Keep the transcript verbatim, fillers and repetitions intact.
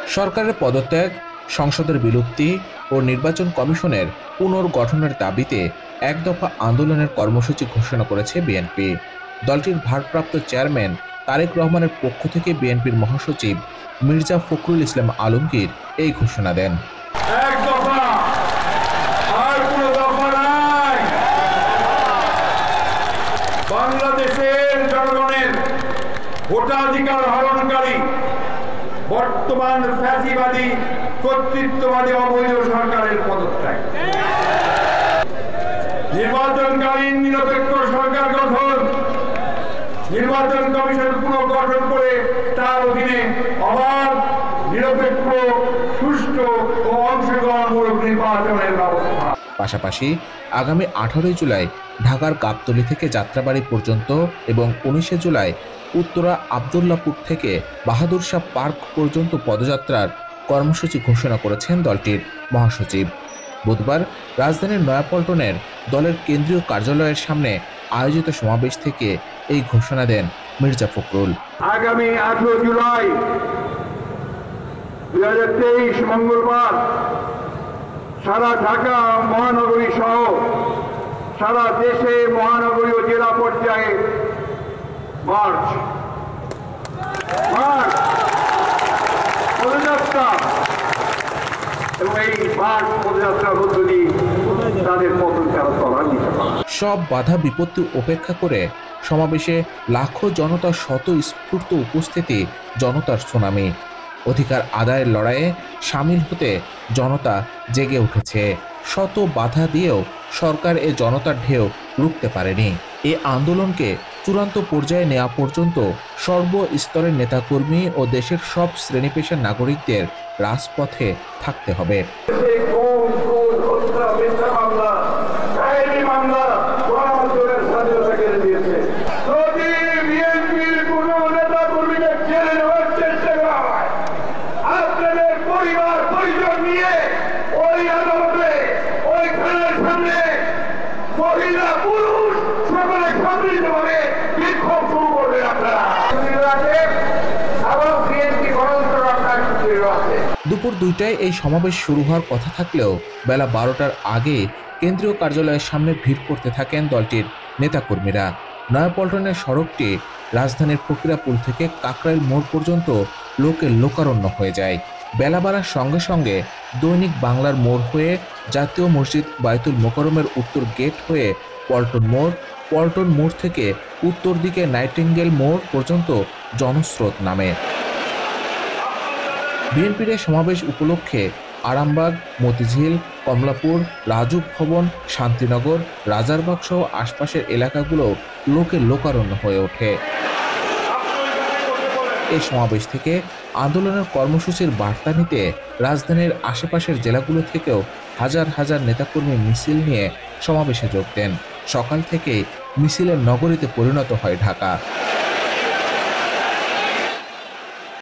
সরকারের পদত্যাগ, সংসদের বিলুপ্তি ও নির্বাচন কমিশনের পুনর্গঠনের দাবিতে এক দফা আন্দোলনের কর্মসূচি ঘোষণা করেছে বিএনপি। দলটির ভারপ্রাপ্ত চেয়ারম্যান তারেক রহমানের পক্ষ থেকে বিএনপির মহাসচিব মির্জা ফখরুল ইসলাম আলমগীর এই ঘোষণা দেন। বাংলাদেশের জনগণের ভোটাধিকার হরণকারী বর্তমান ফ্যাসিবাদী কর্তৃত্ববাদী অবৈধ সরকারের পদত্যাগ, নির্বাচনকালীন নিরপেক্ষ সরকার গঠন, নির্বাচন কমিশন পুনর্গঠন করে তার অধীনে অবাধ, নিরপেক্ষ, সুষ্ঠু ও অংশগ্রহণমূলক নির্বাচনের ব্যবস্থা। পাশাপাশি আগামী আঠারোই জুলাই ঢাকার গাবতলী থেকে যাত্রাবাড়ি পর্যন্ত এবং উনিশে জুলাই উত্তরা আবদুল্লাপুর থেকে বাহাদুর শাহ পার্ক পর্যন্ত পদযাত্রার কর্মসূচি ঘোষণা করেছেন দলটির মহাসচিব। বুধবার রাজধানীর নয়াপল্টনের দলের কেন্দ্রীয় কার্যালয়ের সামনে আয়োজিত সমাবেশ থেকে এই ঘোষণা দেন মির্জা ফখরুল। আগামী আঠারো জুলাই দুই হাজার তেইশ মঙ্গলবার সারা ঢাকা মহানগরী সহ সারা দেশে মহানগরী ও জেলা পর্যায়ে মার্চ মার্চ পদযাত্রা এবং এই মার্চ পদযাত্রার মধ্য দিয়ে তাদের পতন তারা তলা নিতে পারে। সব বাধা বিপত্তি উপেক্ষা করে সমাবেশে লাখো জনতার স্বতঃস্ফূর্ত উপস্থিতি, জনতার সুনামি। অধিকার আদায়ের লড়াইয়ে সামিল হতে জনতা জেগে উঠেছে। শত বাধা দিয়েও সরকার এ জনতার ঢেউ রুখতে পারেনি। এ আন্দোলনকে চূড়ান্ত পর্যায়ে নেওয়া পর্যন্ত সর্বস্তরের নেতাকর্মী ও দেশের সব শ্রেণী পেশার নাগরিকদের রাজপথে থাকতে হবে। দুপুর দুইটায় এই সমাবেশ শুরু হওয়ার কথা থাকলেও বেলা বারোটার আগে কেন্দ্রীয় কার্যালয়ের সামনে ভিড় করতে থাকেন দলটির নেতাকর্মীরা। নয়াপল্টনের সড়কটি রাজধানীর ফকিরাপুল থেকে কাকরাইল মোড় পর্যন্ত লোকে লোকারণ্য হয়ে যায়। বেলা বাড়ার সঙ্গে সঙ্গে দৈনিক বাংলার মোড় হয়ে জাতীয় মসজিদ বায়তুল মোকাররমের উত্তর গেট হয়ে পল্টন মোড়, পল্টন মোড় থেকে উত্তর দিকে নাইটিঙ্গেল মোড় পর্যন্ত জনস্রোত নামে। বিএনপির সমাবেশ উপলক্ষে আরামবাগ, মতিঝিল, কমলাপুর, রাজুক ভবন, শান্তিনগর, রাজারবাগ সহ আশপাশের এলাকাগুলো লোকে লোকারণ্য হয়ে ওঠে। এই সমাবেশ থেকে আন্দোলনের কর্মসূচির বার্তা নিতে রাজধানীর আশেপাশের জেলাগুলো থেকেও হাজার হাজার নেতাকর্মী মিছিল নিয়ে সমাবেশে যোগ দেন। সকাল থেকেই মিছিলের নগরীতে পরিণত হয় ঢাকা।